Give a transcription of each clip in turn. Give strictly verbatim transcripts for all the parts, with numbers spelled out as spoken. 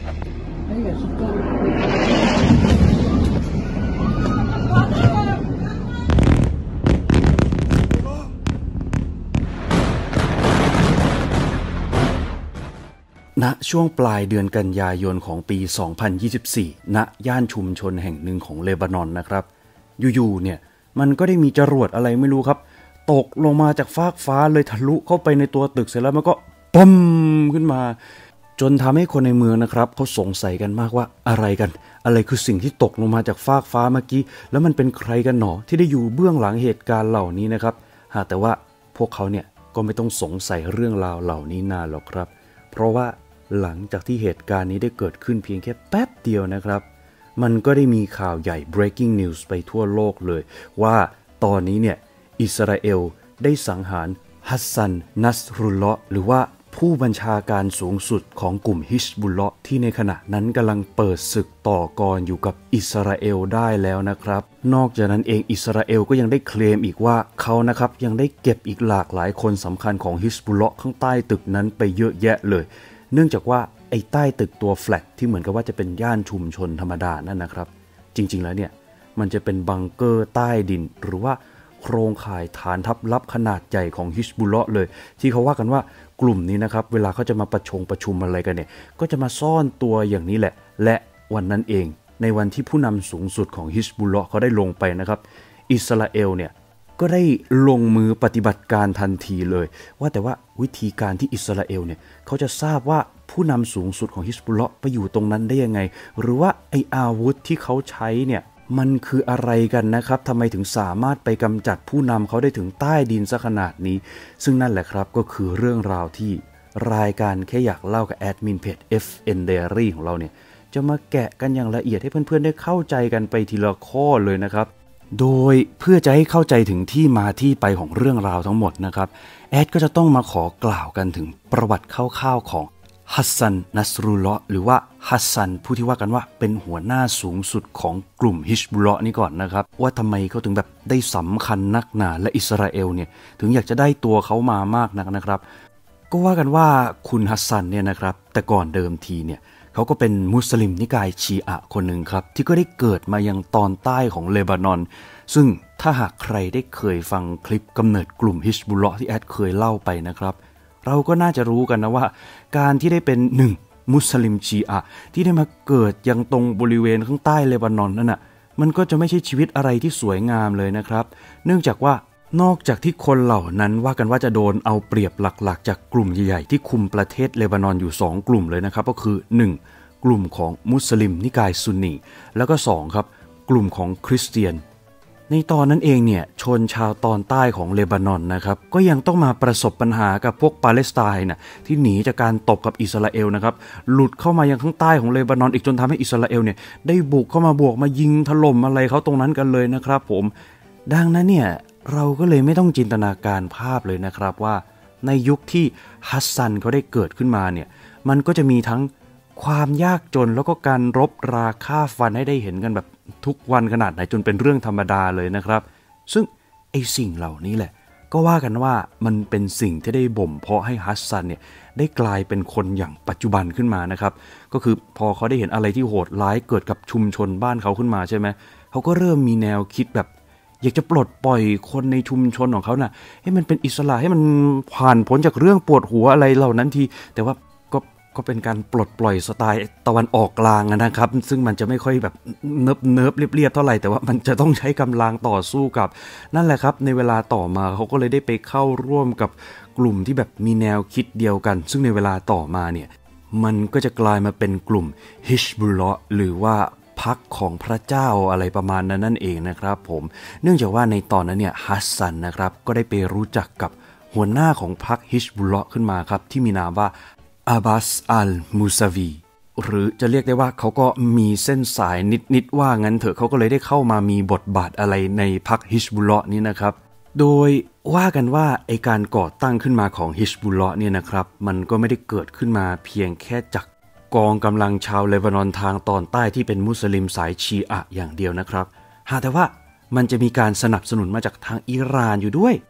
ณช่วงปลายเดือนกันยายนของปี สองพันยี่สิบสี่ ณ ย่านชุมชนแห่งหนึ่งของเลบานอนนะครับอยู่ๆเนี่ยมันก็ได้มีจรวดอะไรไม่รู้ครับตกลงมาจากฟากฟ้าเลยทะลุเข้าไปในตัวตึกเสร็จแล้วมันก็ปั๊มขึ้นมาจนทำให้คนในเมืองนะครับเขาสงสัยกันมากว่าอะไรกันอะไรคือสิ่งที่ตกลงมาจากฟากฟ้าเมื่อกี้แล้วมันเป็นใครกันหนอที่ได้อยู่เบื้องหลังเหตุการณ์เหล่านี้นะครับหากแต่ว่าพวกเขาเนี่ยก็ไม่ต้องสงสัยเรื่องราวเหล่านี้นานหรอกครับเพราะว่าหลังจากที่เหตุการณ์นี้ได้เกิดขึ้นเพียงแค่แป๊บเดียวนะครับมันก็ได้มีข่าวใหญ่ breaking news ไปทั่วโลกเลยว่าตอนนี้เนี่ยอิสราเอลได้สังหารฮัสซันนัสรุลเลาะห์หรือว่าผู้บัญชาการสูงสุดของกลุ่มฮิชบุลเลาะห์ที่ในขณะนั้นกำลังเปิดศึกต่อกรอยู่กับอิสราเอลได้แล้วนะครับนอกจากนั้นเองอิสราเอลก็ยังได้เคลมอีกว่าเขานะครับยังได้เก็บอีกหลากหลายคนสำคัญของฮิชบุลเลาะห์ข้างใต้ตึกนั้นไปเยอะแยะเลยเนื่องจากว่าไอ้ใต้ตึกตัวแฟลตที่เหมือนกับว่าจะเป็นย่านชุมชนธรรมดานั่นนะครับจริงๆแล้วเนี่ยมันจะเป็นบังเกอร์ใต้ดินหรือว่าโครงข่ายฐานทัพลับขนาดใหญ่ของฮิชบุลเลาะห์เลยที่เขาว่ากันว่ากลุ่มนี้นะครับเวลาเขาจะมาประชงประชุมอะไรกันเนี่ยก็จะมาซ่อนตัวอย่างนี้แหละและวันนั้นเองในวันที่ผู้นำสูงสุดของฮิชบุลเลาะห์เขาได้ลงไปนะครับอิสราเอลเนี่ยก็ได้ลงมือปฏิบัติการทันทีเลยว่าแต่ว่าวิธีการที่อิสราเอลเนี่ยเขาจะทราบว่าผู้นำสูงสุดของฮิชบุลเลาะห์ไปอยู่ตรงนั้นได้ยังไงหรือว่าไออาวุธที่เขาใช้เนี่ยมันคืออะไรกันนะครับทำไมถึงสามารถไปกำจัดผู้นำเขาได้ถึงใต้ดินซะขนาดนี้ซึ่งนั่นแหละครับก็คือเรื่องราวที่รายการแค่อยากเล่ากับแอดมินเพจ เอฟ เอ็น Diary ของเราเนี่ยจะมาแกะกันอย่างละเอียดให้เพื่อนๆได้เข้าใจกันไปทีละข้อเลยนะครับโดยเพื่อจะให้เข้าใจถึงที่มาที่ไปของเรื่องราวทั้งหมดนะครับแอดก็จะต้องมาขอกล่าวกันถึงประวัติคร่าวๆของฮัสซันนัสรุลเลาะห์หรือว่าฮัสซันผู้ที่ว่ากันว่าเป็นหัวหน้าสูงสุดของกลุ่มฮิชบุลเลาะห์นี่ก่อนนะครับว่าทำไมเขาถึงแบบได้สำคัญนักหนาและอิสราเอลเนี่ยถึงอยากจะได้ตัวเขามามากนักนะครับก็ว่ากันว่าคุณฮัสซันเนี่ยนะครับแต่ก่อนเดิมทีเนี่ยเขาก็เป็นมุสลิมนิกายชีอะห์คนหนึ่งครับที่ก็ได้เกิดมายังตอนใต้ของเลบานอนซึ่งถ้าหากใครได้เคยฟังคลิปกำเนิดกลุ่มฮิชบุลเลาะห์ที่แอดเคยเล่าไปนะครับเราก็น่าจะรู้กันนะว่าการที่ได้เป็นหนึ่งมุสลิมชีอะห์ที่ได้มาเกิดยังตรงบริเวณข้างใต้เลบานอนนั่นน่ะมันก็จะไม่ใช่ชีวิตอะไรที่สวยงามเลยนะครับเนื่องจากว่านอกจากที่คนเหล่านั้นว่ากันว่าจะโดนเอาเปรียบหลักๆจากกลุ่มใหญ่ๆที่คุมประเทศเลบานอนอยู่สองกลุ่มเลยนะครับก็คือหนึ่งกลุ่มของมุสลิมนิกายซุนนีแล้วก็สองครับกลุ่มของคริสเตียนในตอนนั้นเองเนี่ยชนชาวตอนใต้ของเลบานอนนะครับก็ยังต้องมาประสบปัญหากับพวกปาเลสไตน์นะที่หนีจากการตบกับอิสราเอลนะครับหลุดเข้ามายังข้างใต้ของเลบานอนอีกจนทำให้อิสราเอลเนี่ยได้บุกเข้ามาบวกมายิงถล่มอะไรเขาตรงนั้นกันเลยนะครับผมดังนั้นเนี่ยเราก็เลยไม่ต้องจินตนาการภาพเลยนะครับว่าในยุคที่ฮัสซันเขาได้เกิดขึ้นมาเนี่ยมันก็จะมีทั้งความยากจนแล้วก็การรบราฆ่าฟันให้ได้เห็นกันแบบทุกวันขนาดไหนจนเป็นเรื่องธรรมดาเลยนะครับซึ่งไอ้สิ่งเหล่านี้แหละก็ว่ากันว่ามันเป็นสิ่งที่ได้บ่มเพาะให้ฮัสซันเนี่ยได้กลายเป็นคนอย่างปัจจุบันขึ้นมานะครับก็คือพอเขาได้เห็นอะไรที่โหดร้ายเกิดกับชุมชนบ้านเขาขึ้นมาใช่ไหมเขาก็เริ่มมีแนวคิดแบบอยากจะปลดปล่อยคนในชุมชนของเขาน่ะให้มันเป็นอิสระให้มันผ่านพ้นจากเรื่องปวดหัวอะไรเหล่านั้นทีแต่ว่าก็เป็นการปลดปล่อยสไตล์ตะวันออกกลางนะครับซึ่งมันจะไม่ค่อยแบบเนิบเนิบเรียบๆเท่าไหร่แต่ว่ามันจะต้องใช้กำลังต่อสู้กับนั่นแหละครับในเวลาต่อมาเขาก็เลยได้ไปเข้าร่วมกับกลุ่มที่แบบมีแนวคิดเดียวกันซึ่งในเวลาต่อมาเนี่ยมันก็จะกลายมาเป็นกลุ่มฮิชบุลเลาะห์หรือว่าพรรคของพระเจ้าอะไรประมาณนั้นนั่นเองนะครับผมเนื่องจากว่าในตอนนั้นเนี่ยฮัสซันนะครับก็ได้ไปรู้จักกับหัวหน้าของพรรคฮิชบุลเลาะห์ขึ้นมาครับที่มีนามว่าอาบัสอัลมูซาวีหรือจะเรียกได้ว่าเขาก็มีเส้นสายนิดๆว่างั้นเถอะเขาก็เลยได้เข้ามามีบทบาทอะไรในพรรคฮิชบุลเลาะห์นี้นะครับโดยว่ากันว่าไอการก่อตั้งขึ้นมาของฮิชบุลเลาะห์เนี่ยนะครับมันก็ไม่ได้เกิดขึ้นมาเพียงแค่จากกองกำลังชาวเลบานอนทางตอนใต้ที่เป็นมุสลิมสายชีอะห์อย่างเดียวนะครับหากแต่ว่ามันจะมีการสนับสนุนมาจากทางอิหร่านอยู่ด้วย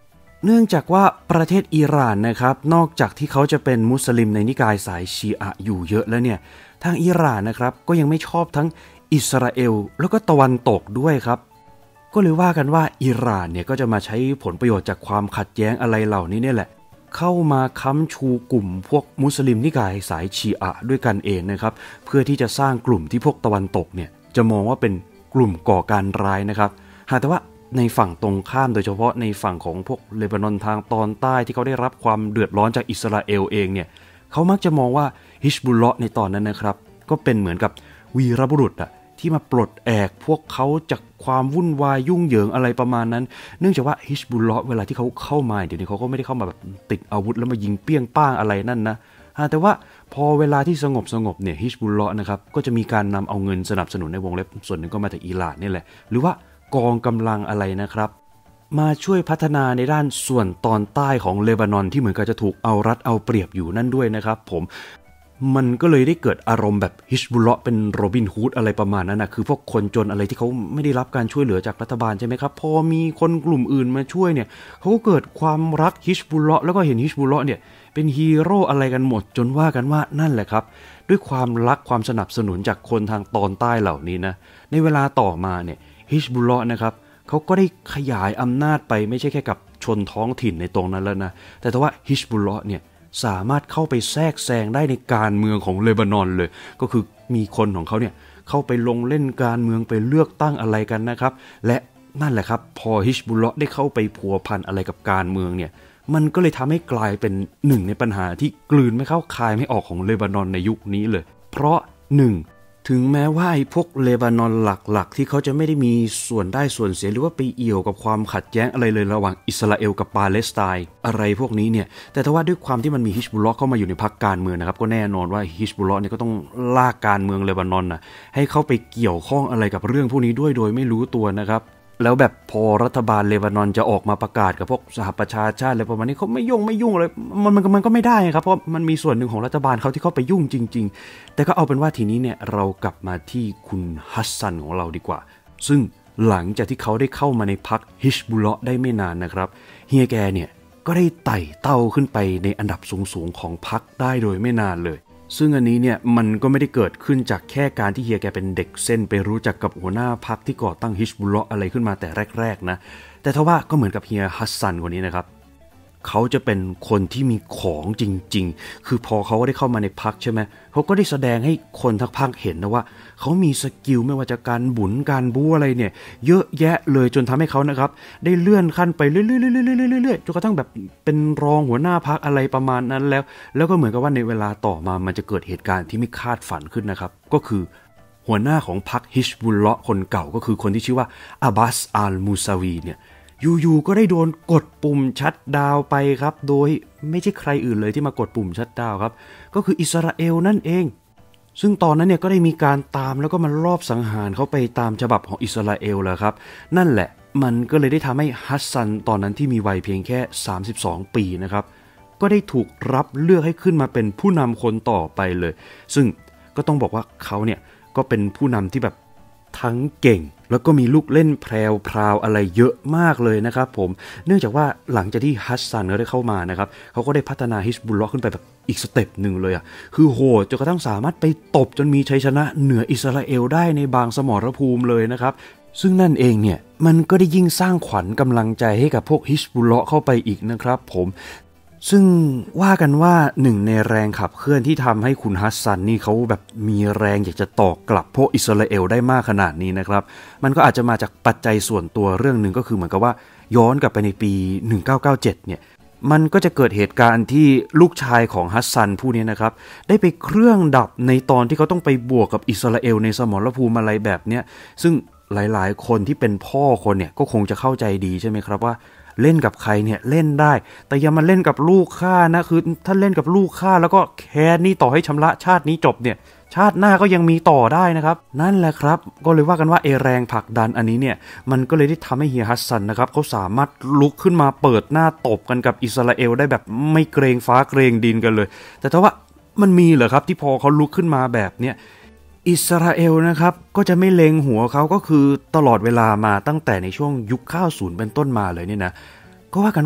เนื่องจากว่าประเทศอิหร่านนะครับนอกจากที่เขาจะเป็นมุสลิมในนิกายสายชีอะห์อยู่เยอะแล้วเนี่ยทางอิหร่านนะครับก็ยังไม่ชอบทั้งอิสราเอลแล้วก็ตะวันตกด้วยครับก็เลยว่ากันว่าอิหร่านเนี่ยก็จะมาใช้ผลประโยชน์จากความขัดแย้งอะไรเหล่านี้เนี่ยแหละเข้ามาค้ำชูกลุ่มพวกมุสลิมนิกายสายชีอะห์ด้วยกันเองนะครับเพื่อที่จะสร้างกลุ่มที่พวกตะวันตกเนี่ยจะมองว่าเป็นกลุ่มก่อการร้ายนะครับหากแต่ว่าในฝั่งตรงข้ามโดยเฉพาะในฝั่งของพวกเลบานอนทางตอนใต้ที่เขาได้รับความเดือดร้อนจากอิสราเอลเองเนี่ยเขามักจะมองว่าฮิชบุลเลาะห์ในตอนนั้นนะครับก็เป็นเหมือนกับวีรบุรุษอะที่มาปลดแอกพวกเขาจากความวุ่นวายยุ่งเหยิงอะไรประมาณนั้นเนื่องจากว่าฮิชบุลเลาะห์เวลาที่เขาเข้ามาเดี๋ยวนี้เขาก็ไม่ได้เข้ามาแบบติดอาวุธแล้วมายิงเปี้ยงป้างอะไรนั่นนะแต่ว่าพอเวลาที่สงบสงบเนี่ยฮิชบุลเลาะห์นะครับก็จะมีการนำเอาเงินสนับสนุนในวงเล็บส่วนหนึ่งก็มาจากอิหร่านนี่แหละหรือว่ากองกำลังอะไรนะครับมาช่วยพัฒนาในด้านส่วนตอนใต้ของเลบานอนที่เหมือนกับจะถูกเอารัดเอาเปรียบอยู่นั่นด้วยนะครับผมมันก็เลยได้เกิดอารมณ์แบบฮิชบุลเลาะห์เป็นโรบินฮูดอะไรประมาณนั้นนะคือพวกคนจนอะไรที่เขาไม่ได้รับการช่วยเหลือจากรัฐบาลใช่ไหมครับพอมีคนกลุ่มอื่นมาช่วยเนี่ยเขาก็เกิดความรักฮิชบุลเลาะห์แล้วก็เห็นฮิชบุลเลาะห์เนี่ยเป็นฮีโร่อะไรกันหมดจนว่ากันว่านั่นแหละครับด้วยความรักความสนับสนุนจากคนทางตอนใต้เหล่านี้นะในเวลาต่อมาเนี่ยฮิชบุลเลาะห์นะครับเขาก็ได้ขยายอำนาจไปไม่ใช่แค่กับชนท้องถิ่นในตรงนั้นแล้วนะแต่ว่าฮิชบุลเลาะห์เนี่ยสามารถเข้าไปแทรกแซงได้ในการเมืองของเลบานอนเลยก็คือมีคนของเขาเนี่ยเข้าไปลงเล่นการเมืองไปเลือกตั้งอะไรกันนะครับและนั่นแหละครับพอฮิชบุลเลาะห์ได้เข้าไปพัวพันอะไรกับการเมืองเนี่ยมันก็เลยทำให้กลายเป็นหนึ่งในปัญหาที่กลืนไม่เข้าคายไม่ออกของเลบานอนในยุคนี้เลยเพราะหนึ่งถึงแม้ว่าไอ้พวกเลบานอนหลักๆที่เขาจะไม่ได้มีส่วนได้ส่วนเสียหรือว่าไปเอี่ยวกับความขัดแย้งอะไรเลยระหว่างอิสราเอลกับปาเลสไตน์อะไรพวกนี้เนี่ยแต่ถ้าว่าด้วยความที่มันมีฮิชบุลเลาะห์เข้ามาอยู่ในพรรคการเมืองนะครับก็แน่นอนว่าฮิชบุลเลาะห์เนี่ยก็ต้องลากการเมืองเลบานอนนะให้เข้าไปเกี่ยวข้องอะไรกับเรื่องพวกนี้ด้วยโดยไม่รู้ตัวนะครับแล้วแบบพอรัฐบาลเลบานอนจะออกมาประกาศกับพวกสหประชาชาติอะไรประมาณนี้เขาไม่ยุ่งไม่ยุ่งเลยมันมันมันก็ไม่ได้ครับเพราะมันมีส่วนหนึ่งของรัฐบาลเขาที่เข้าไปยุ่งจริงๆแต่ก็เอาเป็นว่าทีนี้เนี่ยเรากลับมาที่คุณฮัสซันของเราดีกว่าซึ่งหลังจากที่เขาได้เข้ามาในพรรคฮิชบุลเลาะห์ได้ไม่นานนะครับเฮียแกเนี่ยก็ได้ไต่เต้าขึ้นไปในอันดับสูงๆของพรรคได้โดยไม่นานเลยซึ่งอันนี้เนี่ยมันก็ไม่ได้เกิดขึ้นจากแค่การที่เฮียแกเป็นเด็กเส้นไปรู้จักกับหัวหน้าพรรคที่ก่อตั้งฮิชบุลเลาะห์อะไรขึ้นมาแต่แรกๆนะแต่ทว่าก็เหมือนกับเฮียฮัสซันคนนี้นะครับเขาจะเป็นคนที่มีของจริงๆคือพอเขาได้เข้ามาในพรรคใช่ไหมเขาก็ได้แสดงให้คนทั้งพรรคเห็นนะว่าเขามีสกิลไม่ว่าจะการบุญการบู๊อะไรเนี่ยเยอะแยะเลยจนทำให้เขานะครับได้เลื่อนขั้นไปเรื่อยๆๆๆๆจนกระทั่งแบบเป็นรองหัวหน้าพรรคอะไรประมาณนั้นแล้วแล้วก็เหมือนกับว่าในเวลาต่อมามันจะเกิดเหตุการณ์ที่ไม่คาดฝันขึ้นนะครับก็คือหัวหน้าของพรรคฮิชบุลเลาะห์คนเก่าก็คือคนที่ชื่อว่าอับบาสอัลมูซาวีเนี่ยอยู่ๆก็ได้โดนกดปุ่มชัตดาวน์ไปครับโดยไม่ใช่ใครอื่นเลยที่มากดปุ่มชัตดาวน์ครับก็คืออิสราเอลนั่นเองซึ่งตอนนั้นเนี่ยก็ได้มีการตามแล้วก็มันลอบสังหารเขาไปตามฉบับของอิสราเอลแหละครับนั่นแหละมันก็เลยได้ทำให้ฮัสซันตอนนั้นที่มีวัยเพียงแค่สามสิบสองปีนะครับก็ได้ถูกรับเลือกให้ขึ้นมาเป็นผู้นำคนต่อไปเลยซึ่งก็ต้องบอกว่าเขาเนี่ยก็เป็นผู้นำที่แบบทั้งเก่งแล้วก็มีลูกเล่นแพรวพราวอะไรเยอะมากเลยนะครับผมเนื่องจากว่าหลังจากที่ฮัสซันเขาได้เข้ามานะครับเขาก็ได้พัฒนาฮิชบุลเลาะห์ขึ้นไปแบบอีกสเต็ปหนึ่งเลยอ่ะคือโหดจนกระทั่งสามารถไปตบจนมีชัยชนะเหนืออิสราเอลได้ในบางสมรภูมิเลยนะครับซึ่งนั่นเองเนี่ยมันก็ได้ยิ่งสร้างขวัญกำลังใจให้กับพวกฮิชบุลเลาะห์เข้าไปอีกนะครับผมซึ่งว่ากันว่าหนึ่งในแรงขับเคลื่อนที่ทำให้คุณฮัสซันนี่เขาแบบมีแรงอยากจะตอกกลับพวกอิสราเอลได้มากขนาดนี้นะครับมันก็อาจจะมาจากปัจจัยส่วนตัวเรื่องหนึ่งก็คือเหมือนกับว่าย้อนกลับไปในปีหนึ่งเก้าเก้าเจ็ดเนี่ยมันก็จะเกิดเหตุการณ์ที่ลูกชายของฮัสซันผู้นี้นะครับได้ไปเครื่องดับในตอนที่เขาต้องไปบวกกับอิสราเอลในสมรภูมิอะไรแบบเนี้ยซึ่งหลายๆคนที่เป็นพ่อคนเนี่ยก็คงจะเข้าใจดีใช่ไหมครับว่าเล่นกับใครเนี่ยเล่นได้แต่อย่ามาเล่นกับลูกข้านะคือถ้าเล่นกับลูกข้าแล้วก็แค้นนี่ต่อให้ชำระชาตินี้จบเนี่ยชาติหน้าก็ยังมีต่อได้นะครับนั่นแหละครับก็เลยว่ากันว่าเอแรงผลักดันอันนี้เนี่ยมันก็เลยได้ทำให้เฮียฮัสซันนะครับเขาสามารถลุกขึ้นมาเปิดหน้าตบกันกับอิสราเอลได้แบบไม่เกรงฟ้าเกรงดินกันเลยแต่ถ้าว่ามันมีเหรอครับที่พอเขาลุกขึ้นมาแบบเนี้ยอิสราเอลนะครับก็จะไม่เล็งหัวเขาก็คือตลอดเวลามาตั้งแต่ในช่วงยุคเก้าสิบเป็นต้นมาเลยเนี่ยนะก็ว่ากันว่า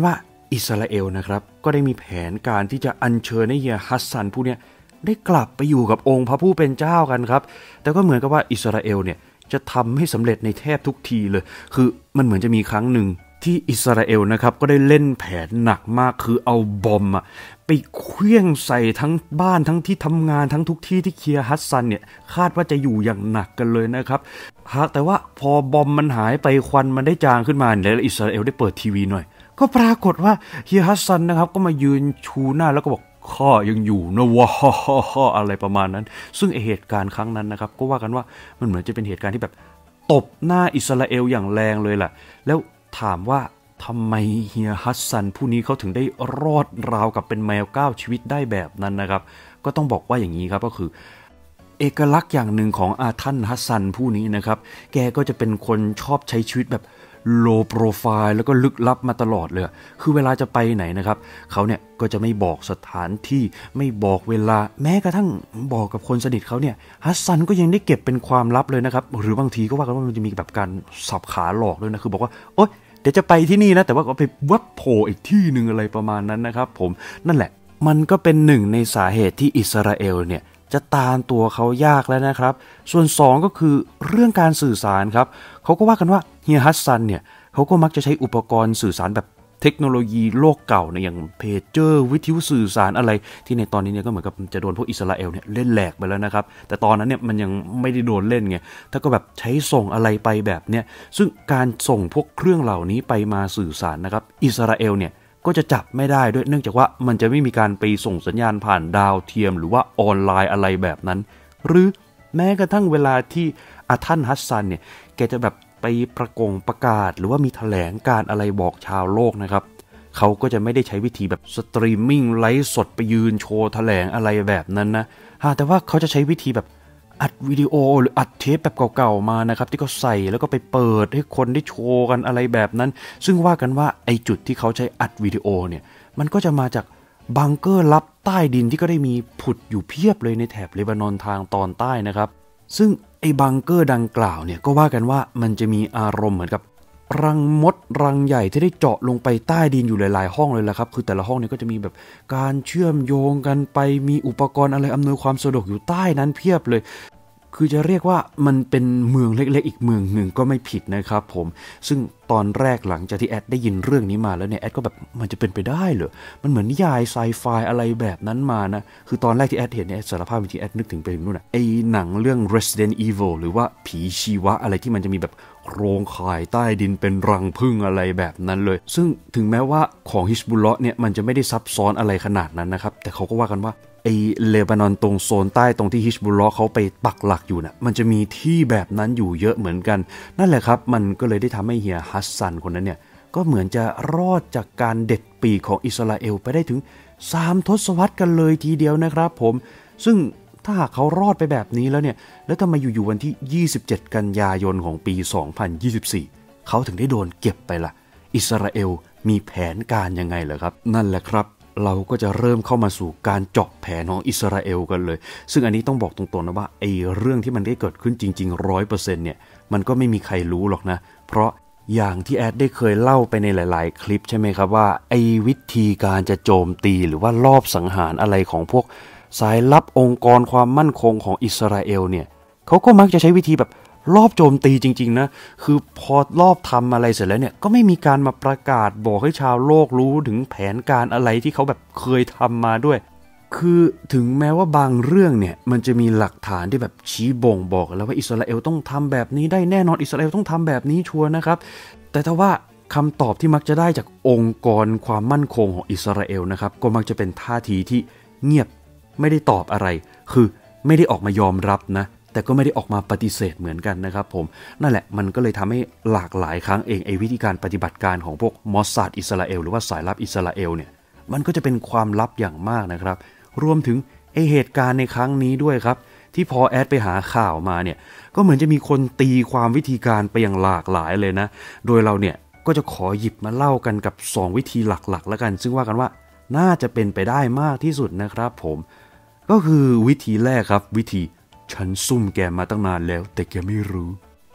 อิสราเอลนะครับก็ได้มีแผนการที่จะอัญเชิญให้เฮียฮัสซันผู้นี้ได้กลับไปอยู่กับองค์พระผู้เป็นเจ้ากันครับแต่ก็เหมือนกับว่าอิสราเอลเนี่ยจะทำให้สำเร็จในแทบทุกทีเลยคือมันเหมือนจะมีครั้งหนึ่งที่อิสราเอลนะครับก็ได้เล่นแผนหนักมากคือเอาบอมอะไปเคลื่องใส่ทั้งบ้านทั้งที่ทำงานทั้งทุกที่ที่เฮียฮัสซันเนี่ยคาดว่าจะอยู่อย่างหนักกันเลยนะครับแต่ว่าพอบอมมันหายไปควันมันได้จางขึ้นมาแล้วอิสราเอลได้เปิดทีวีหน่อยก็ปรากฏว่าเฮียฮัสซันนะครับก็มายืนชูหน้าแล้วก็บอกข้ายังอยู่นะวะอะไรประมาณนั้นซึ่งเหตุการณ์ครั้งนั้นนะครับก็ว่ากันว่ามันเหมือนจะเป็นเหตุการณ์ที่แบบตบหน้าอิสราเอลอย่างแรงเลยแหละแล้วถามว่าทำไมเฮียฮัสซันผู้นี้เขาถึงได้รอดราวกับเป็นแมวเก้าชีวิตได้แบบนั้นนะครับก็ต้องบอกว่าอย่างนี้ครับก็คือเอกลักษณ์อย่างหนึ่งของอาท่านฮัสซันผู้นี้นะครับแกก็จะเป็นคนชอบใช้ชีวิตแบบโลโปรไฟล์แล้วก็ลึกลับมาตลอดเลยคือเวลาจะไปไหนนะครับเขาเนี่ยก็จะไม่บอกสถานที่ไม่บอกเวลาแม้กระทั่งบอกกับคนสนิทเขาเนี่ยฮัสซันก็ยังได้เก็บเป็นความลับเลยนะครับหรือบางทีก็ว่ากันว่ามันจะมีแบบการสับขาหลอกด้วยนะคือบอกว่าโอ๊ยเดี๋ยวจะไปที่นี่นะแต่ว่าก็ไปวัดโผล่อีกที่หนึ่งอะไรประมาณนั้นนะครับผมนั่นแหละมันก็เป็นหนึ่งในสาเหตุที่อิสราเอลเนี่ยจะตามตัวเขายากแล้วนะครับส่วนสองก็คือเรื่องการสื่อสารครับเขาก็ว่ากันว่าเฮียฮัสซันเนี่ยเขาก็มักจะใช้อุปกรณ์สื่อสารแบบเทคโนโลยีโลกเก่าเนี่ยอย่างเพจเจอร์วิทยุสื่อสารอะไรที่ในตอนนี้เนี่ยก็เหมือนกับจะโดนพวกอิสราเอลเนี่ยเล่นแหลกไปแล้วนะครับแต่ตอนนั้นเนี่ยมันยังไม่ได้โดนเล่นไงถ้าก็แบบใช้ส่งอะไรไปแบบเนี้ยซึ่งการส่งพวกเครื่องเหล่านี้ไปมาสื่อสารนะครับอิสราเอลเนี่ยก็จะจับไม่ได้ด้วยเนื่องจากว่ามันจะไม่มีการไปส่งสัญญาณผ่านดาวเทียมหรือว่าออนไลน์อะไรแบบนั้นหรือแม้กระทั่งเวลาที่อาท่านฮัสซันเนี่ยแกจะแบบไปประกงประกาศหรือว่ามีแถลงการอะไรบอกชาวโลกนะครับเขาก็จะไม่ได้ใช้วิธีแบบสตรีมมิ่งไลฟ์สดไปยืนโชว์แถลงอะไรแบบนั้นนะแต่ว่าเขาจะใช้วิธีแบบอัดวิดีโอหรืออัดเทปแบบเก่าๆมานะครับที่เขาใส่แล้วก็ไปเปิดให้คนได้โชว์กันอะไรแบบนั้นซึ่งว่ากันว่าไอจุดที่เขาใช้อัดวิดีโอเนี่ยมันก็จะมาจากบังเกอร์ลับใต้ดินที่ก็ได้มีผุดอยู่เพียบเลยในแถบเลบานอนทางตอนใต้นะครับซึ่งไอ้บังเกอร์ดังกล่าวเนี่ยก็ว่ากันว่ามันจะมีอารมณ์เหมือนกับรังมดรังใหญ่ที่ได้เจาะลงไปใต้ดินอยู่หลายๆห้องเลยละครับคือแต่ละห้องเนี่ยก็จะมีแบบการเชื่อมโยงกันไปมีอุปกรณ์อะไรอำนวยความสะดวกอยู่ใต้นั้นเพียบเลยคือจะเรียกว่ามันเป็นเมืองเล็กๆอีกเมืองหนึ่งก็ไม่ผิดนะครับผมซึ่งตอนแรกหลังจากที่แอดได้ยินเรื่องนี้มาแล้วเนี่ยแอดก็แบบมันจะเป็นไปได้เหรอมันเหมือนนิยายไซไฟอะไรแบบนั้นมานะคือตอนแรกที่แอดเห็นเนี่ยสารภาพจริงๆแอดนึกถึงไปถึงนู่นน่ะไอ้หนังเรื่อง Resident Evil หรือว่าผีชีวะอะไรที่มันจะมีแบบโครงข่ายใต้ดินเป็นรังผึ้งอะไรแบบนั้นเลยซึ่งถึงแม้ว่าของฮิชบุลเลาะห์เนี่ยมันจะไม่ได้ซับซ้อนอะไรขนาดนั้นนะครับแต่เขาก็ว่ากันว่าไอ้เลบานอนตรงโซนใต้ตรงที่ฮิชบุลเลาะห์เขาไปปักหลักอยู่น่ะมันจะมีที่แบบนั้นอยู่เยอะเหมือนกันนั่นแหละครับมันก็เลยได้ทำให้เฮียฮัสซันคนนั้นเนี่ยก็เหมือนจะรอดจากการเด็ดปีกของอิสราเอลไปได้ถึงสามทศวรรษกันเลยทีเดียวนะครับผมซึ่งถ้าหากเขารอดไปแบบนี้แล้วเนี่ยแล้วทำไมอยู่ๆวันที่ยี่สิบเจ็ดกันยายนของปีสองพันยี่สิบสี่เขาถึงได้โดนเก็บไปล่ะอิสราเอลมีแผนการยังไงเหรอครับนั่นแหละครับเราก็จะเริ่มเข้ามาสู่การเจาะแผนของอิสราเอลกันเลยซึ่งอันนี้ต้องบอกตรงๆนะว่าไอ้เรื่องที่มันได้เกิดขึ้นจริงๆ ร้อยเปอร์เซ็นต์ เนี่ยมันก็ไม่มีใครรู้หรอกนะเพราะอย่างที่แอดได้เคยเล่าไปในหลายๆคลิปใช่ไหมครับว่าไอ้วิธีการจะโจมตีหรือว่าลอบสังหารอะไรของพวกสายลับองค์กรความมั่นคงของอิสราเอลเนี่ยเขาก็มักจะใช้วิธีแบบลอบโจมตีจริงๆนะคือพอลอบทำอะไรเสร็จแล้วเนี่ยก็ไม่มีการมาประกาศบอกให้ชาวโลกรู้ถึงแผนการอะไรที่เขาแบบเคยทำมาด้วยคือถึงแม้ว่าบางเรื่องเนี่ยมันจะมีหลักฐานที่แบบชี้บ่งบอกแล้วว่าอิสราเอลต้องทำแบบนี้ได้แน่นอนอิสราเอลต้องทำแบบนี้ชัวร์นะครับแต่ถ้าว่าคำตอบที่มักจะได้จากองค์กรความมั่นคงของอิสราเอลนะครับก็มักจะเป็นท่าทีที่เงียบไม่ได้ตอบอะไรคือไม่ได้ออกมายอมรับนะแต่ก็ไม่ได้ออกมาปฏิเสธเหมือนกันนะครับผมนั่นแหละมันก็เลยทำให้หลากหลายครั้งเองไอ้วิธีการปฏิบัติการของพวกมอสซาดอิสราเอลหรือว่าสายลับอิสราเอลเนี่ยมันก็จะเป็นความลับอย่างมากนะครับรวมถึงไอ้เหตุการณ์ในครั้งนี้ด้วยครับที่พอแอดไปหาข่าวมาเนี่ยก็เหมือนจะมีคนตีความวิธีการไปอย่างหลากหลายเลยนะโดยเราเนี่ยก็จะขอหยิบมาเล่ากันกับสองวิธีหลักๆแล้วกันซึ่งว่ากันว่าน่าจะเป็นไปได้มากที่สุดนะครับผมก็คือวิธีแรกครับวิธีฉันซุ่มแกมาตั้งนานแล้วแต่แกไม่รู้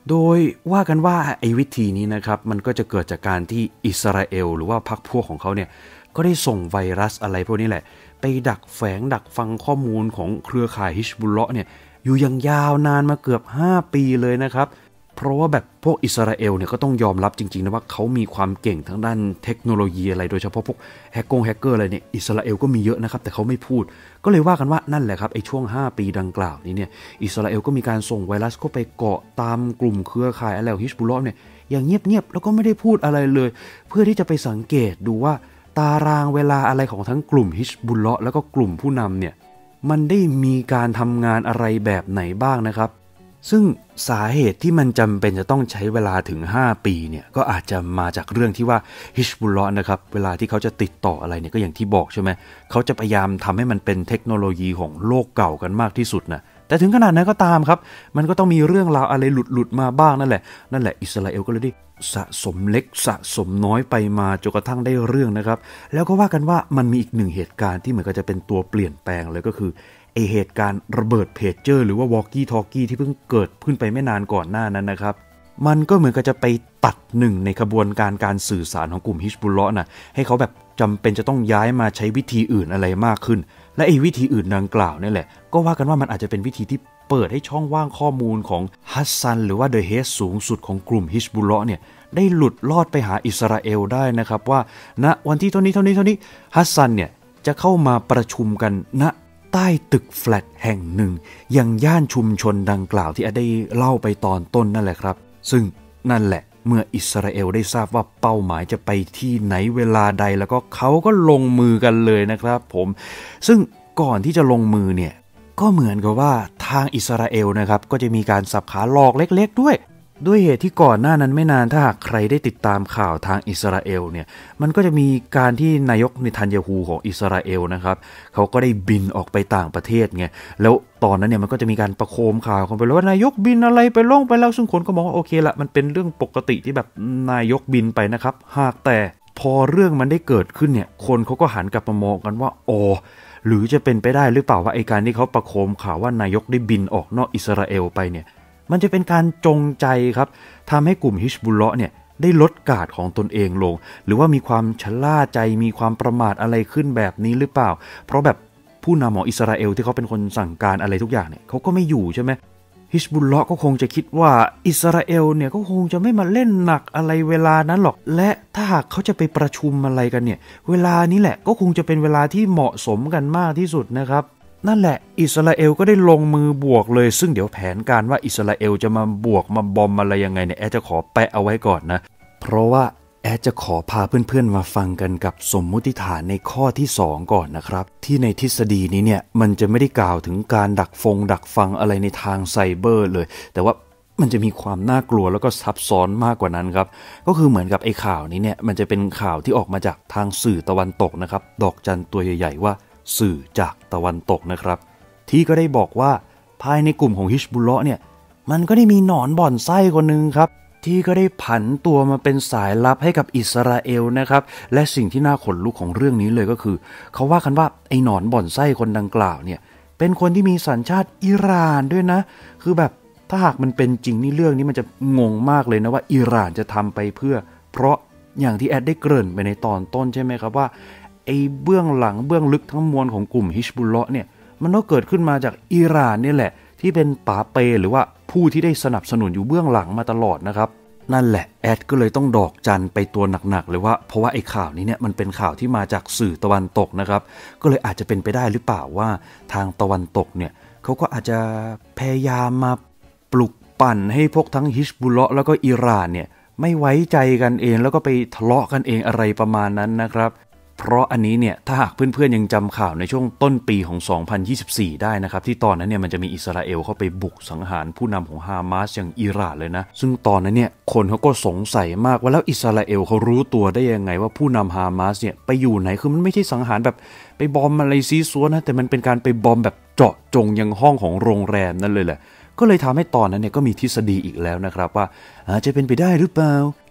โดยว่ากันว่าไอ้วิธีนี้นะครับมันก็จะเกิดจากการที่อิสราเอลหรือว่าพรรคพวกของเขาเนี่ยก็ได้ส่งไวรัสอะไรพวกนี้แหละไปดักแฝงดักฟังข้อมูลของเครือข่ายฮิชบุลเลาะห์เนี่ยอยู่อย่างยาวนานมาเกือบห้าปีเลยนะครับเพราะว่าแบบพวกอิสราเอลเนี่ยก็ต้องยอมรับจริงๆนะว่าเขามีความเก่งทั้งด้านเทคโนโลยีอะไรโดยเฉพาะพวกแฮกกงแฮกเกอร์อะไรเนี่ยอิสราเอลก็มีเยอะนะครับแต่เขาไม่พูดก็เลยว่ากันว่านั่นแหละครับไอ้ช่วงห้าปีดังกล่าวนี้เนี่ยอิสราเอลก็มีการส่งไวรัสเข้าไปเกาะตามกลุ่มเครือข่ายอะไรของฮิชบุลเลาะห์เนี่ยอย่างเงียบๆแล้วก็ไม่ได้พูดอะไรเลยเพื่อที่จะไปสังเกตดูว่าตารางเวลาอะไรของทั้งกลุ่มฮิชบุลเลาะห์แล้วก็กลุ่มผู้นำเนี่ยมันได้มีการทำงานอะไรแบบไหนบ้างนะครับซึ่งสาเหตุที่มันจำเป็นจะต้องใช้เวลาถึงห้าปีเนี่ยก็อาจจะมาจากเรื่องที่ว่าฮิชบุลเลาะห์นะครับเวลาที่เขาจะติดต่ออะไรเนี่ยก็อย่างที่บอกใช่ไหมเขาจะพยายามทำให้มันเป็นเทคโนโลยีของโลกเก่ากันมากที่สุดนะแต่ถึงขนาดนั้นก็ตามครับมันก็ต้องมีเรื่องราวอะไรหลุดๆมาบ้างนั่นแหละนั่นแหละอิสราเอลก็เลยได้สะสมเล็กสะสมน้อยไปมาจนกระทั่งได้เรื่องนะครับแล้วก็ว่ากันว่ามันมีอีกหนึ่งเหตุการณ์ที่เหมือนกับจะเป็นตัวเปลี่ยนแปลงเลยก็คือไอเหตุการณ์ระเบิดเพจเจอร์หรือว่าวอลกี้ทอลกี้ที่เพิ่งเกิดขึ้นไปไม่นานก่อนหน้านั้นนะครับมันก็เหมือนกับจะไปตัดหนึ่งในกระบวนการการสื่อสารของกลุ่มฮิชบุลเลาะห์นะให้เขาแบบจำเป็นจะต้องย้ายมาใช้วิธีอื่นอะไรมากขึ้นและไอ้วิธีอื่นดังกล่าวนี่แหละก็ว่ากันว่ามันอาจจะเป็นวิธีที่เปิดให้ช่องว่างข้อมูลของฮัสซันหรือว่าเดอะเฮดสูงสุดของกลุ่มฮิชบุลเลาะห์เนี่ยได้หลุดลอดไปหาอิสราเอลได้นะครับว่าณวันที่เท่านี้เท่านี้เท่านี้ฮัสซันเนี่ยจะเข้ามาประชุมกันณใต้ตึกแฟลตแห่งหนึ่งยังย่านชุมชนดังกล่าวที่ได้เล่าไปตอนต้นนั่นแหละครับซึ่งนั่นแหละเมื่ออิสราเอลได้ทราบว่าเป้าหมายจะไปที่ไหนเวลาใดแล้วก็เขาก็ลงมือกันเลยนะครับผมซึ่งก่อนที่จะลงมือเนี่ยก็เหมือนกับว่าทางอิสราเอลนะครับก็จะมีการสับขาหลอกเล็กๆด้วยด้วยเหตุที่ก่อนหน้านั้นไม่นานถ้าหากใครได้ติดตามข่าวทางอิสราเอลเนี่ยมันก็จะมีการที่นายกเนทันยาฮูของอิสราเอลนะครับเขาก็ได้บินออกไปต่างประเทศไงแล้วตอนนั้นเนี่ยมันก็จะมีการประโคมข่าวกันไปเลยว่านายกบินอะไรไปล่องไปแล้วซึ่งคนก็มองว่าโอเคละมันเป็นเรื่องปกติที่แบบนายกบินไปนะครับหากแต่พอเรื่องมันได้เกิดขึ้นเนี่ยคนเขาก็หันกลับมามองกันว่าอ๋อหรือจะเป็นไปได้หรือเปล่าว่าไอ้การที่เขาประโคมข่าวว่านายกได้บินออกนอกอิสราเอลไปเนี่ยมันจะเป็นการจงใจครับทำให้กลุ่มฮิชบุลเลาะห์เนี่ยได้ลดการ์ดของตนเองลงหรือว่ามีความชะล่าใจมีความประมาทอะไรขึ้นแบบนี้หรือเปล่าเพราะแบบผู้นำของอิสราเอลที่เขาเป็นคนสั่งการอะไรทุกอย่างเนี่ยเขาก็ไม่อยู่ใช่ไหมฮิชบุลเลาะห์ก็คงจะคิดว่าอิสราเอลเนี่ยก็คงจะไม่มาเล่นหนักอะไรเวลานั้นหรอกและถ้าหากเขาจะไปประชุมอะไรกันเนี่ยเวลานี้แหละก็คงจะเป็นเวลาที่เหมาะสมกันมากที่สุดนะครับนั่นแหละอิสราเอลก็ได้ลงมือบวกเลยซึ่งเดี๋ยวแผนการว่าอิสราเอลจะมาบวกมาบอมอะไรยังไงเนี่ยแอดจะขอแปะเอาไว้ก่อนนะเพราะว่าแอดจะขอพาเพื่อนๆมาฟังกันกับสมมุติฐานในข้อที่สองก่อนนะครับที่ในทฤษฎีนี้เนี่ยมันจะไม่ได้กล่าวถึงการดักฟงดักฟังอะไรในทางไซเบอร์เลยแต่ว่ามันจะมีความน่ากลัวแล้วก็ซับซ้อนมากกว่านั้นครับก็คือเหมือนกับไอ้ข่าวนี้เนี่ยมันจะเป็นข่าวที่ออกมาจากทางสื่อตะวันตกนะครับดอกจันตัวใหญ่ๆว่าสื่อจากตะวันตกนะครับที่ก็ได้บอกว่าภายในกลุ่มของฮิชบุลเลาะห์เนี่ยมันก็ได้มีหนอนบ่อนไส้คนนึงครับที่ก็ได้ผันตัวมาเป็นสายลับให้กับอิสราเอลนะครับและสิ่งที่น่าขนลุกของเรื่องนี้เลยก็คือเขาว่ากันว่าไอ้หนอนบ่อนไส้คนดังกล่าวเนี่ยเป็นคนที่มีสัญชาติอิหร่านด้วยนะคือแบบถ้าหากมันเป็นจริงนี่เรื่องนี้มันจะงงมากเลยนะว่าอิหร่านจะทำไปเพื่อเพราะอย่างที่แอดได้เกริ่นไปในตอนต้นใช่ไหมครับว่าไอ้เบื้องหลังเบื้องลึกทั้งมวลของกลุ่มฮิชบุลเลาะห์เนี่ยมันก็เกิดขึ้นมาจากอิหร่านนี่แหละที่เป็นป๋าเปหรือว่าผู้ที่ได้สนับสนุนอยู่เบื้องหลังมาตลอดนะครับนั่นแหละแอดก็เลยต้องดอกจันไปตัวหนักๆเลยว่าเพราะว่าไอ้ข่าวนี้เนี่ยมันเป็นข่าวที่มาจากสื่อตะวันตกนะครับก็เลยอาจจะเป็นไปได้หรือเปล่าว่าทางตะวันตกเนี่ยเขาก็อาจจะพยายามมาปลุกปั่นให้พวกทั้งฮิชบุลเลาะห์แล้วก็อิหร่านเนี่ยไม่ไว้ใจกันเองแล้วก็ไปทะเลาะกันเองอะไรประมาณนั้นนะครับเพราะอันนี้เนี่ยถ้าหากเพื่อนๆยังจำข่าวในช่วงต้นปีของสองพันยี่สิบสี่ได้นะครับที่ตอนนั้นเนี่ยมันจะมีอิสราเอลเข้าไปบุกสังหารผู้นำของฮามาสอย่างอิหร่านเลยนะซึ่งตอนนั้นเนี่ยคนเขาก็สงสัยมากว่าแล้วอิสราเอลเขารู้ตัวได้ยังไงว่าผู้นำฮามาสเนี่ยไปอยู่ไหนคือมันไม่ใช่สังหารแบบไปบอมอะไรซีซัวนะแต่มันเป็นการไปบอมแบบเจาะจงยังห้องของโรงแรมนั่นเลยแหละก็เลยทำให้ตอนนั้นเนี่ยก็มีทฤษฎีอีกแล้วนะครับว่าอาจจะเป็นไปได้หรือเปล่า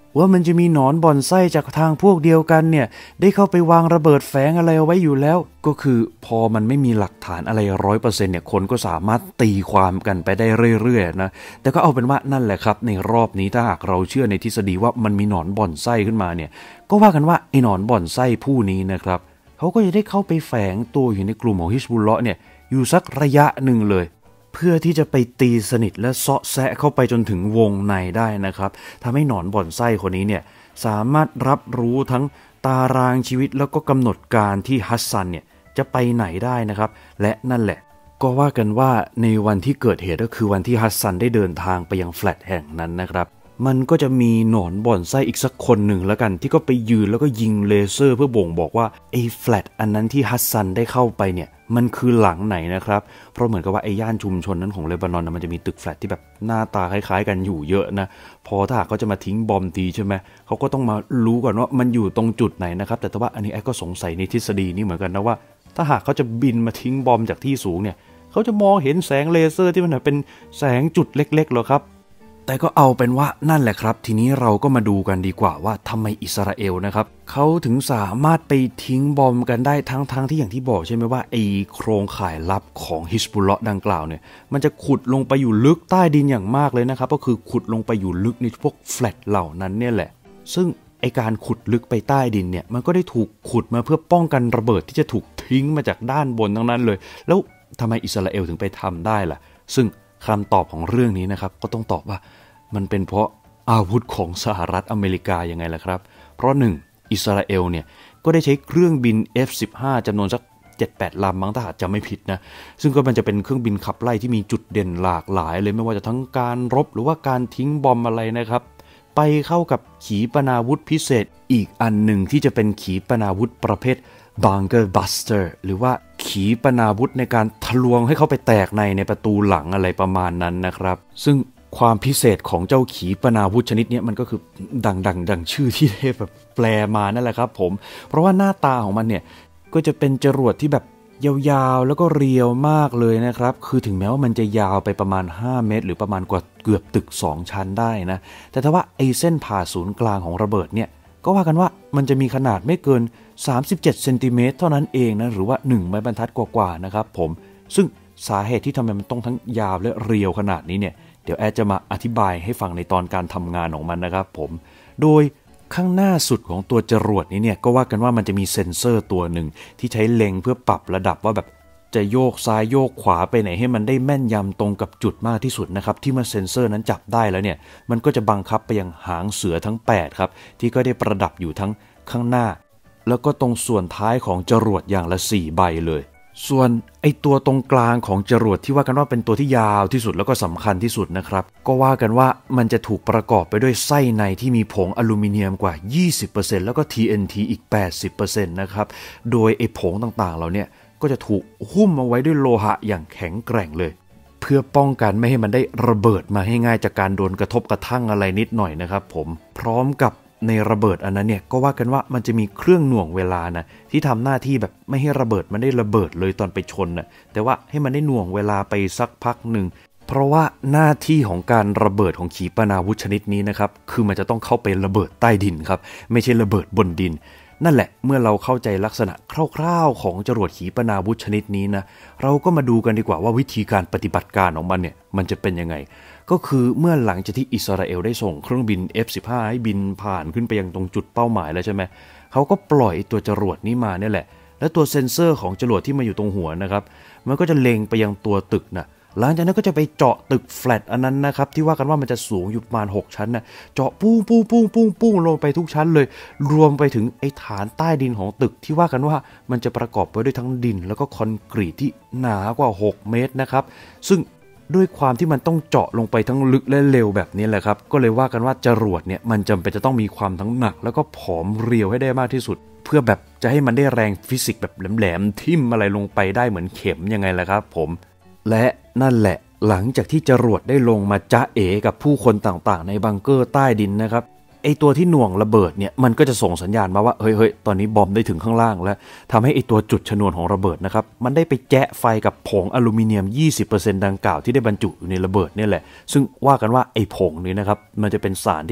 ว่ามันจะมีหนอนบ่อนไส้จากทางพวกเดียวกันเนี่ยได้เข้าไปวางระเบิดแฝงอะไรเอาไว้อยู่แล้วก็คือพอมันไม่มีหลักฐานอะไร ร้อยเปอร์เซ็นต์ เนี่ยคนก็สามารถตีความกันไปได้เรื่อยๆนะแต่ก็เอาเป็นว่านั่นแหละครับในรอบนี้ถ้าหากเราเชื่อในทฤษฎีว่ามันมีหนอนบ่อนไส้ขึ้นมาเนี่ยก็ว่ากันว่าไอ้หนอนบ่อนไส้ผู้นี้นะครับเขาก็จะได้เข้าไปแฝงตัวอยู่ในกลุ่มของฮิซบุลเลาะห์เนี่ยอยู่สักระยะหนึ่งเลยเพื่อที่จะไปตีสนิทและเซาะแซะเข้าไปจนถึงวงในได้นะครับทำให้หนอนบ่อนไส้คนนี้เนี่ยสามารถรับรู้ทั้งตารางชีวิตแล้วก็กำหนดการที่ฮัสซันเนี่ยจะไปไหนได้นะครับและนั่นแหละก็ว่ากันว่าในวันที่เกิดเหตุก็คือวันที่ฮัสซันได้เดินทางไปยังแฟลตแห่งนั้นนะครับมันก็จะมีหนอนบ่อนไส้อีกสักคนหนึ่งแล้วกันที่ก็ไปยืนแล้วก็ยิงเลเซอร์เพื่อบ่งบอกว่าไอ้แฟลตอันนั้นที่ฮัสซันได้เข้าไปเนี่ยมันคือหลังไหนนะครับเพราะเหมือนกับว่าไอ้ย่านชุมชนนั้นของเลบานอนมันจะมีตึกแฟลตที่แบบหน้าตาคล้ายๆกันอยู่เยอะนะพอถ้าหากเขาจะมาทิ้งบอมตีใช่ไหมเขาก็ต้องมารู้ก่อนว่ามันอยู่ตรงจุดไหนนะครับแต่ว่าอันนี้ไอ้ก็สงสัยในทฤษฎีนี้เหมือนกันนะว่าถ้าหากเขาจะบินมาทิ้งบอมจากที่สูงเนี่ยเขาจะมองเห็นแสงเลเซอร์ที่มันเป็นแสงจุดเล็กๆหรอครับแต่ก็เอาเป็นว่านั่นแหละครับทีนี้เราก็มาดูกันดีกว่าว่าทำไมอิสราเอลนะครับเขาถึงสามารถไปทิ้งบอมกันได้ทั้งๆ ท, ที่อย่างที่บอกใช่ไหมว่าไอโครงข่ายลับของฮิซบุลเลาะห์ดังกล่าวเนี่ยมันจะขุดลงไปอยู่ลึกใต้ดินอย่างมากเลยนะครับก็คือขุดลงไปอยู่ลึกในพวกแฟลตเหล่านั้นเนี่ยแหละซึ่งไอการขุดลึกไปใต้ดินเนี่ยมันก็ได้ถูกขุดมาเพื่อป้องกันระเบิดที่จะถูกทิ้งมาจากด้านบนทั้งนั้นเลยแล้วทำไมอิสราเอลถึงไปทำได้ล่ะซึ่งคำตอบของเรื่องนี้นะครับก็ต้องตอบว่ามันเป็นเพราะอาวุธของสหรัฐอเมริกายังไงล่ะครับเพราะหนึ่งอิสราเอลเนี่ยก็ได้ใช้เครื่องบิน เอฟ สิบห้า จำนวนสัก เจ็ดแปด ลำมั้งถ้าหากจำไม่ผิดนะซึ่งก็มันจะเป็นเครื่องบินขับไล่ที่มีจุดเด่นหลากหลายเลยไม่ว่าจะทั้งการรบหรือว่าการทิ้งบอมอะไรนะครับไปเข้ากับขีปนาวุธพิเศษอีกอันหนึ่งที่จะเป็นขีปนาวุธประเภท Bunker Buster หรือว่าขีปนาวุธในการทะลวงให้เขาไปแตกในในประตูหลังอะไรประมาณนั้นนะครับซึ่งความพิเศษของเจ้าขีปนาวุธชนิดนี้มันก็คือดังดังดังชื่อที่ได้แบบแปลมานั่นแหละครับผมเพราะว่าหน้าตาของมันเนี่ยก็จะเป็นจรวดที่แบบยาวๆแล้วก็เรียวมากเลยนะครับคือถึงแม้ว่ามันจะยาวไปประมาณห้าเมตรหรือประมาณกว่าเกือบตึกสองชั้นได้นะแต่ถ้าว่าไอ้เส้นผ่าศูนย์กลางของระเบิดเนี่ยก็ว่ากันว่ามันจะมีขนาดไม่เกินสามสิบเจ็ดเซนติเมตรเท่านั้นเองนะหรือว่าหนึ่งไม้บรรทัดกว่าๆนะครับผมซึ่งสาเหตุที่ทำไมมันต้องทั้งยาวและเรียวขนาดนี้เนี่ยเดี๋ยวแอดจะมาอธิบายให้ฟังในตอนการทำงานของมันนะครับผมโดยข้างหน้าสุดของตัวจรวดนี้เนี่ยก็ว่ากันว่ามันจะมีเซ็นเซอร์ตัวหนึ่งที่ใช้เล็งเพื่อปรับระดับว่าแบบจะโยกซ้ายโยกขวาไปไหนให้มันได้แม่นยำตรงกับจุดมากที่สุดนะครับที่เมื่อเซ็นเซอร์นั้นจับได้แล้วเนี่ยมันก็จะบังคับไปยังหางเสือทั้งแปดครับที่ก็ได้ประดับอยู่ทั้งข้างหน้าแล้วก็ตรงส่วนท้ายของจรวดอย่างละสี่ใบเลยส่วนไอตัวตรงกลางของจรวดที่ว่ากันว่าเป็นตัวที่ยาวที่สุดแล้วก็สำคัญที่สุดนะครับก็ว่ากันว่ามันจะถูกประกอบไปด้วยไส้ในที่มีผงอลูมิเนียมกว่า ยี่สิบเปอร์เซ็นต์ แล้วก็ ที เอ็น ที อีก แปดสิบเปอร์เซ็นต์ นะครับโดยไอผงต่างๆเหล่านี้ก็จะถูกหุ้มเอาไว้ด้วยโลหะอย่างแข็งแกร่งเลยเพื่อป้องกันไม่ให้มันได้ระเบิดมาให้ง่ายจากการโดนกระทบกระทั่งอะไรนิดหน่อยนะครับผมพร้อมกับในระเบิดอันนั้นเนี่ยก็ว่ากันว่ามันจะมีเครื่องหน่วงเวลานะที่ทำหน้าที่แบบไม่ให้ระเบิดมันได้ระเบิดเลยตอนไปชนนะแต่ว่าให้มันได้หน่วงเวลาไปสักพักหนึ่งเพราะว่าหน้าที่ของการระเบิดของขีปนาวุธชนิดนี้นะครับคือมันจะต้องเข้าไประเบิดใต้ดินครับไม่ใช่ระเบิดบนดินนั่นแหละเมื่อเราเข้าใจลักษณะคร่าวๆของจรวดขีปนาวุธชนิดนี้นะเราก็มาดูกันดีกว่าว่าวิธีการปฏิบัติการของมันเนี่ยมันจะเป็นยังไงก็คือเมื่อหลังจากที่อิสราเอลได้ส่งเครื่องบิน เอฟ สิบห้า ให้บินผ่านขึ้นไปยังตรงจุดเป้าหมายแล้วใช่ไหมเขาก็ปล่อยตัวจรวดนี้มาเนี่ยแหละแล้วตัวเซ็นเซอร์ของจรวดที่มาอยู่ตรงหัวนะครับมันก็จะเล็งไปยังตัวตึกนะหลังจากนั้นก็จะไปเจาะตึกแฟลตอันนั้นนะครับที่ว่ากันว่ามันจะสูงอยู่ประมาณหกชั้นนะเจาะปุ้งปุ้งปุ้งปุ้งปุ้งลงไปทุกชั้นเลยรวมไปถึงไอ้ฐานใต้ดินของตึกที่ว่ากันว่ามันจะประกอบไปด้วยทั้งดินแล้วก็คอนกรีตที่หนากว่าหกเมตรนะครับซึ่งด้วยความที่มันต้องเจาะลงไปทั้งลึกและเร็วแบบนี้แหละครับก็เลยว่ากันว่าจรวดเนี่ยมันจำเป็นจะต้องมีความทั้งหนักแล้วก็ผอมเรียวให้ได้มากที่สุดเพื่อแบบจะให้มันได้แรงฟิสิกส์แบบแหลมๆทิ่มอะไรลงไปได้เหมือนเข็มยังไงล่ะครับผมและนั่นแหละหลังจากที่จรวดได้ลงมาจ๊ะเอ๋กับผู้คนต่างๆในบังเกอร์ใต้ดินนะครับไอตัวที่หน่วงระเบิดเนี่ยมันก็จะส่งสัญญาณมาว่าเฮ้ยเฮ้ยตอนนี้บอมได้ถึงข้างล่างแล้วทำให้ไอตัวจุดชนวนของระเบิดนะครับมันได้ไปแจ๊ะไฟกับผงอลูมิเนียม ยี่สิบเปอร์เซ็นต์ ดังกล่าวที่ได้บรรจุอยู่ในระเบิดนี่แหละซึ่งว่ากันว่าไอผงนี้นะครับมันจะเป็นสารที่แบบ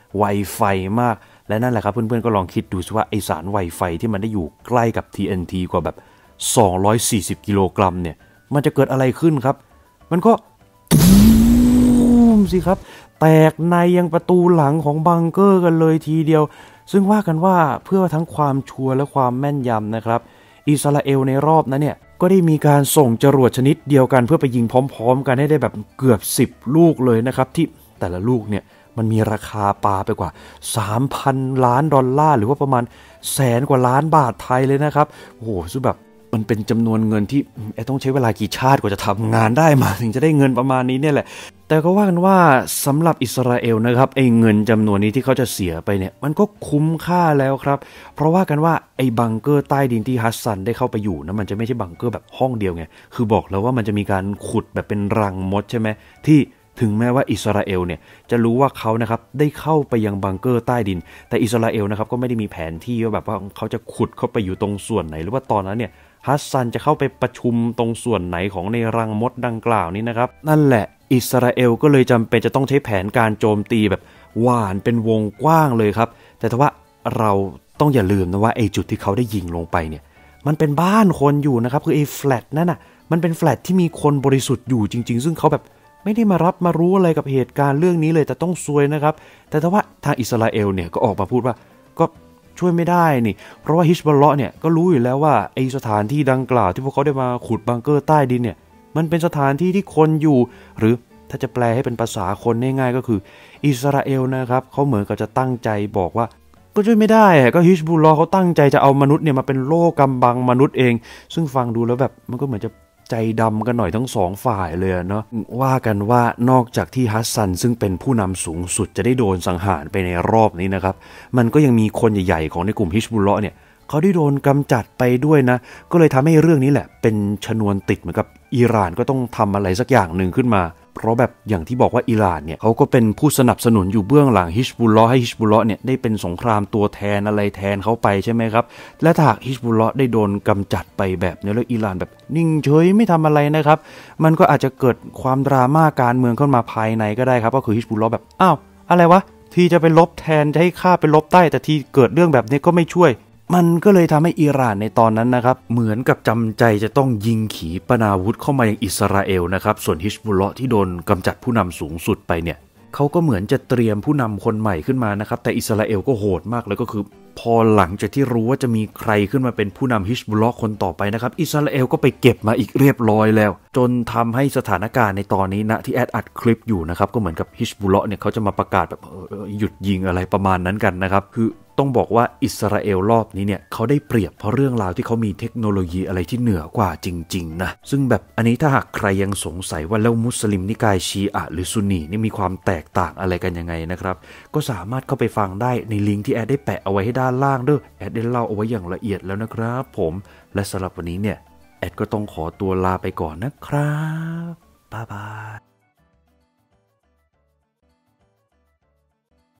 ไวไฟมากและนั่นแหละครับเพื่อนๆก็ลองคิดดูสิว่าไอสารไวไฟที่มันได้อยู่ใกล้กับ ที เอ็น ที กว่าแบบสองร้อยสี่สิบกิโลกรัมเนี่ยมันจะเกิดอะไรขึ้นครับมันก็ตูมสิครับแตกในยังประตูหลังของบังเกอร์กันเลยทีเดียวซึ่งว่ากันว่าเพื่อทั้งความชัวร์และความแม่นยำนะครับอิสราเอลในรอบนั้นเนี่ยก็ได้มีการส่งจรวดชนิดเดียวกันเพื่อไปยิงพร้อมๆกันให้ได้แบบเกือบสิบลูกเลยนะครับที่แต่ละลูกเนี่ยมันมีราคาปาไปกว่า สามพัน ล้านดอลลาร์หรือว่าประมาณแสนกว่าล้านบาทไทยเลยนะครับโอ้โหซึ่งแบบมันเป็นจำนวนเงินที่ไอ้ต้องใช้เวลากี่ชาติกว่าจะทำงานได้มาถึงจะได้เงินประมาณนี้เนี่ยแหละแต่ก็ว่ากันว่าสำหรับอิสราเอลนะครับไอ้เงินจำนวนนี้ที่เขาจะเสียไปเนี่ยมันก็คุ้มค่าแล้วครับเพราะว่ากันว่าไอ้บังเกอร์ใต้ดินที่ฮัสซันได้เข้าไปอยู่นะมันจะไม่ใช่บังเกอร์แบบห้องเดียวไงคือบอกแล้วว่ามันจะมีการขุดแบบเป็นรังมดใช่ไหมที่ถึงแม้ว่าอิสราเอลเนี่ยจะรู้ว่าเขานะครับได้เข้าไปยังบังเกอร์ใต้ดินแต่อิสราเอลนะครับก็ไม่ได้มีแผนที่ว่าแบบว่าเขาจะขุดเข้าไปอยู่ตรงส่วนไหนหรือว่าตอนนั้นเนี่ยฮัสซันจะเข้าไปประชุมตรงส่วนไหนของในรังมดดังกล่าวนี้นะครับนั่นแหละอิสราเอลก็เลยจำเป็นจะต้องใช้แผนการโจมตีแบบหว่านเป็นวงกว้างเลยครับแต่ถ้าว่าเราต้องอย่าลืมนะว่าไอ้จุดที่เขาได้ยิงลงไปเนี่ยมันเป็นบ้านคนอยู่นะครับคือไอ้แฟลตนั่นน่ะมันเป็นแฟลตที่มีคนบริสุทธิ์อยู่จริงๆซึ่งเขาแบบไม่ได้มารับมารู้อะไรกับเหตุการณ์เรื่องนี้เลยแต่ต้องซวยนะครับแต่ถ้าว่าทางอิสราเอลเนี่ยก็ออกมาพูดว่าก็ช่วยไม่ได้นี่เพราะว่าฮิชบอลเลาะห์เนี่ยก็รู้อยู่แล้วว่าไอสถานที่ดังกล่าวที่พวกเขาได้มาขุดบังเกอร์ใต้ดินเนี่ยมันเป็นสถานที่ที่คนอยู่หรือถ้าจะแปลให้เป็นภาษาคนง่ายๆก็คืออิสราเอลนะครับเขาเหมือนกับจะตั้งใจบอกว่าก็ช่วยไม่ได้ก็ฮิชบุลลอห์เขาตั้งใจจะเอามนุษย์เนี่ยมาเป็นโล่กำบังมนุษย์เองซึ่งฟังดูแล้วแบบมันก็เหมือนจะใจดำกันหน่อยทั้งสองฝ่ายเลยเนาะว่ากันว่านอกจากที่ฮัสซันซึ่งเป็นผู้นำสูงสุดจะได้โดนสังหารไปในรอบนี้นะครับมันก็ยังมีคนใหญ่ๆของในกลุ่มฮิชบุลเลาะห์เนี่ยเขาได้โดนกำจัดไปด้วยนะก็เลยทำให้เรื่องนี้แหละเป็นชนวนติดเหมือนกับอิหร่านก็ต้องทำอะไรสักอย่างหนึ่งขึ้นมาเพราะแบบอย่างที่บอกว่าอิหร่านเนี่ยเขาก็เป็นผู้สนับสนุนอยู่เบื้องหลังฮิชบุลเลาะห์ให้ฮิชบุลเลาะห์เนี่ยได้เป็นสงครามตัวแทนอะไรแทนเขาไปใช่ไหมครับและถ้าหากฮิชบุลเลาะห์ได้โดนกำจัดไปแบบนี้แล้วอิหร่านแบบนิ่งเฉยไม่ทำอะไรนะครับมันก็อาจจะเกิดความดราม่าการเมืองเข้ามาภายในก็ได้ครับก็คือฮิชบุลเลาะห์แบบอ้าวอะไรวะที่จะไปลบแทนจะให้ข้าไปลบใต้แต่ที่เกิดเรื่องแบบนี้ก็ไม่ช่วยมันก็เลยทำให้อิหร่านในตอนนั้นนะครับเหมือนกับจำใจจะต้องยิงขีปนาวุธเข้ามายังอิสราเอลนะครับส่วนฮิชบุลเลาะห์ที่โดนกำจัดผู้นำสูงสุดไปเนี่ยเขาก็เหมือนจะเตรียมผู้นำคนใหม่ขึ้นมานะครับแต่อิสราเอลก็โหดมากเลยก็คือพอหลังจากที่รู้ว่าจะมีใครขึ้นมาเป็นผู้นำฮิชบุลเลาะห์คนต่อไปนะครับอิสราเอลก็ไปเก็บมาอีกเรียบร้อยแล้วจนทำให้สถานการณ์ในตอนนี้นะที่แอดอัดคลิปอยู่นะครับก็เหมือนกับฮิชบุลเลาะห์เนี่ยเขาจะมาประกาศแบบหยุดยิงอะไรประมาณนั้นกันนะครับคือต้องบอกว่าอิสราเอลรอบนี้เนี่ยเขาได้เปรียบเพราะเรื่องราวที่เขามีเทคโนโลยีอะไรที่เหนือกว่าจริงๆนะซึ่งแบบอันนี้ถ้าหากใครยังสงสัยว่าแล้วมุสลิมนิกายชีอะห์หรือซุนนีนี่มีความแตกต่างอะไรกันยังไงนะครับก็สามารถเข้าไปฟังได้ในลิงก์ที่แอดได้แปะเอาไว้ให้ด้านล่างเด้อแอดได้เล่าเอาไว้อย่างละเอียดแล้วนะครับผมและสำหรับวันนี้เนี่ยแอดก็ต้องขอตัวลาไปก่อนนะครับบ๊ายบาย